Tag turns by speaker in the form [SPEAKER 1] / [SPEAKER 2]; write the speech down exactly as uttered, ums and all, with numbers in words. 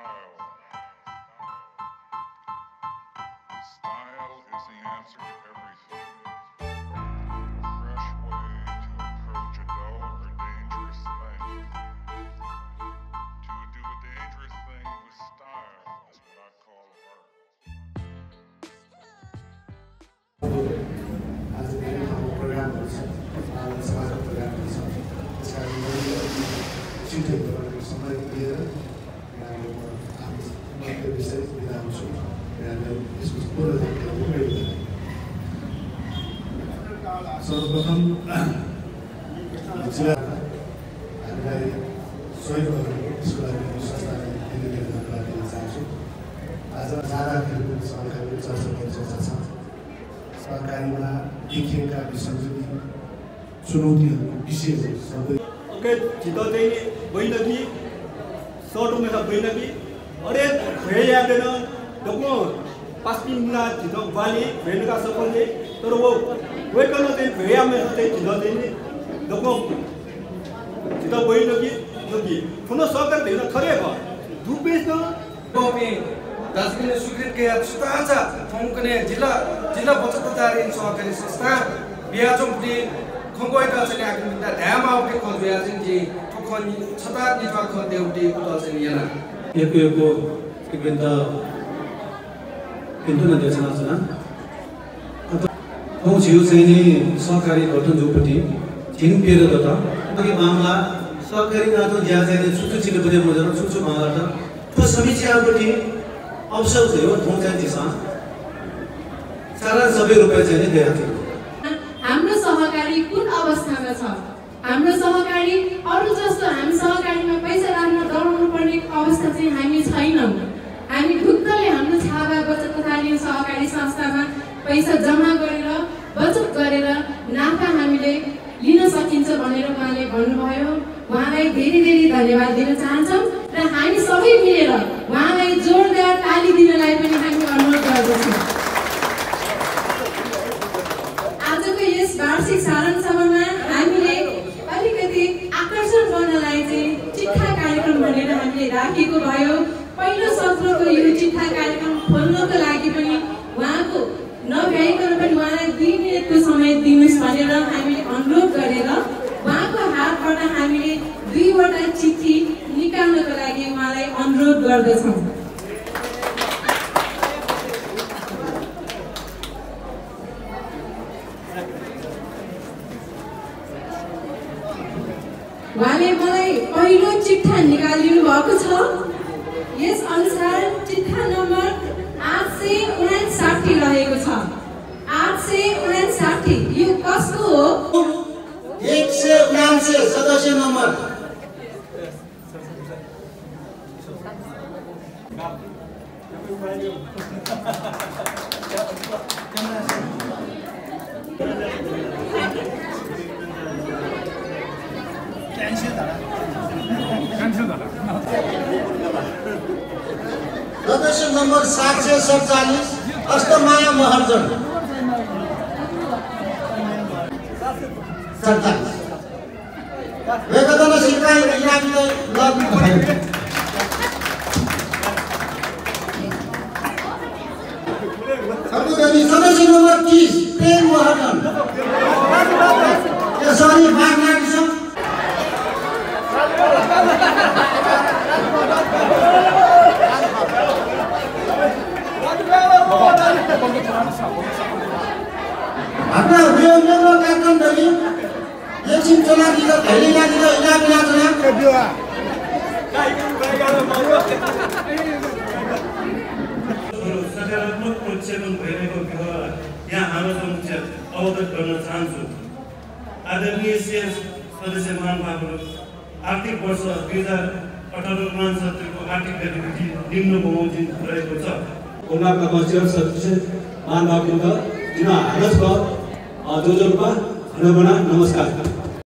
[SPEAKER 1] Style is the answer to everything. A fresh way to approach a dull or dangerous thing. To do a dangerous thing with style is what I call art.
[SPEAKER 2] आज धेरै ठाउँमा प्रोग्रामहरू छ, समाजको प्रोग्रामहरू छ, त्यस कारण चिठीहरू समय दिएर आफ्नो विषय बिदा हुन्छु यसको पूर्ण जानकारी सर्वप्रथम जिल्ला हामीलाई सहयोग गर्नु यसको लागि संस्थालाई धेरै धेरै धन्यवाद दिन चाहन्छु। आज जाँदाखेरि पनि सरकारी चर्चा चर्चा छ सरकारीमा देखिएका विसङ्गति चुनौतीहरूको विषयहरू सबै
[SPEAKER 3] ओके छिटो चाहिँ होइन कि सर्ट में होइन कि अरे भेड़ यादैन डोको पाँच मिनट छिटो वाली भेड़ का सफल है तर वो वेट करना चाहिए भेड़ में चाहिँ छिटो चाहिँ डोको छिटो होइन कि कि ठुलो सरकार दिन खरे भयो दुबेस न
[SPEAKER 4] कोमी दार्जिलिङले स्वीकृत किया सुताचा ठोंकने जिल्ला जिल्ला बचत तथा ऋण सहकारी संस्था बिहाचोंपुटी खंगोइटा चाहिँ आगमिता ध्याम आउटे को बिहाजिङ जी ठोखनी छता निवा ख देउटी को चाहिँ yana
[SPEAKER 5] यको यको किबेन्द किन्तु न देशना छना खौ छिउ चाहिँ नि सहकारी गठन जोपटी छिन पेर दता अघि मामला सहकारी नातो ज्या चाहिँ सुचु छिले बजे बजार सुचु मामला त तो समीक्षापटी अवसर थियो ठों चाहिँ दिशा सारा सबै रुपैयाँ चाहिँ दिएको थियो।
[SPEAKER 6] हाम्रो सहकारी कुन अवस्थामा छ हाम्रो सहकारी अरु जस्तो हामी सहकारीमा पैसा राख्न डराउनु पर्ने अवस्था चाहिँ हामी छैनौं। हामी ढुक्कले हाम्रो छाबा बचत तथा ऋण सहकारी संस्थामा पैसा जम्मा गरेर बचत गरेर नाफा हामीले लिन सकिन्छ भनेर उहाँले भन्नुभयो। उहाँलाई धेरै धेरै धन्यवाद दिन चाहन्छौं र हामी सबै मिलेर उहाँलाई जोरदार ताली दिनलाई पनि हामी अनुरोध गर्दछौं। आजको यस वार्षिक सारण सभामा हामीले अलिकति आकर्षण गर्नलाई चाहिँ चिट्ठा कार्यक्रम भनेर हामीले राखेको भयो। पहिलो सत्रको यो चिट्ठा कार्यक्रम खोल्नको लागि पनि उहाँको नभ्याइकन पनि उहाँलाई दुई मिनेटको समय दिनुस् भनेर हामीले अनुरोध गरेर उहाँको हातबाट हामीले दुईवटा चिठी निकाल्नको लागि उहाँलाई अनुरोध गर्दछौं। उहाँले मलाई पहिलो चिट्ठा निकालिदिनु भएको छ। यस अनुसार चिट्ठा नम्बर आठ सय उनासाठी रहेको छ। आठ सय उनासाठी यो कसको हो?
[SPEAKER 5] एक सय उनासी सदस्य नम्बर सदस्य नम्बर सात सय सडचालीस अष्टमाया महर्जन सडचालीस वेगदन सिकाइ इलाकीले लाग्नु भयो। सदस्य नम्बर तीस प्रेम महर्जन यसरी भाग लाग्छ। आफ्ना व्यवहारमा कार्यक्रम गरी एकछिन चला दिँदा धेरै लाग्दा इलाका यात्रा सकारात्मक प्रक्षेपण भइरहेको विषय यहाँ हाम्रो समक्ष अवगत गर्न चाहन्छु। आदरणीय सदस्य महानुभावहरू, आर्थिक वर्ष दुई हजार अठार उनासत्तरीको आर्थिक गतिविधि निम्न बमोजिम रहेको छ।
[SPEAKER 3] उहाँका कन्सिलर सदस्य महानुभाववृन्द जुन हालत छ जो जोमा नमस्कार।